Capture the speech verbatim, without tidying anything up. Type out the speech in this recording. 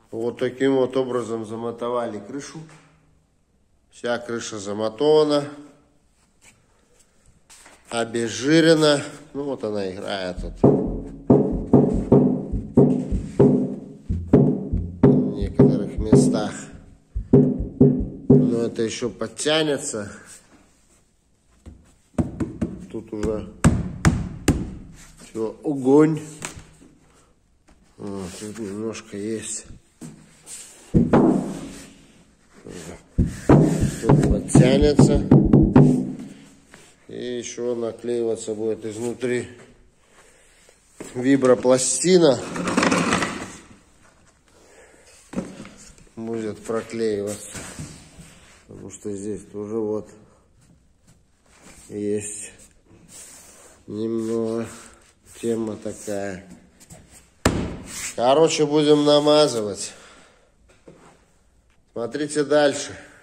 Вот таким вот образом замотовали крышу. Вся крыша замотована, обезжирена. Ну вот она играет тут. В некоторых местах. Но это еще подтянется. Тут уже все, огонь. Вот, тут немножко есть. Тут подтянется. И еще наклеиваться будет изнутри вибропластина. Будет проклеиваться. Потому что здесь тоже вот есть немного тема такая. Короче, будем намазывать. Смотрите дальше.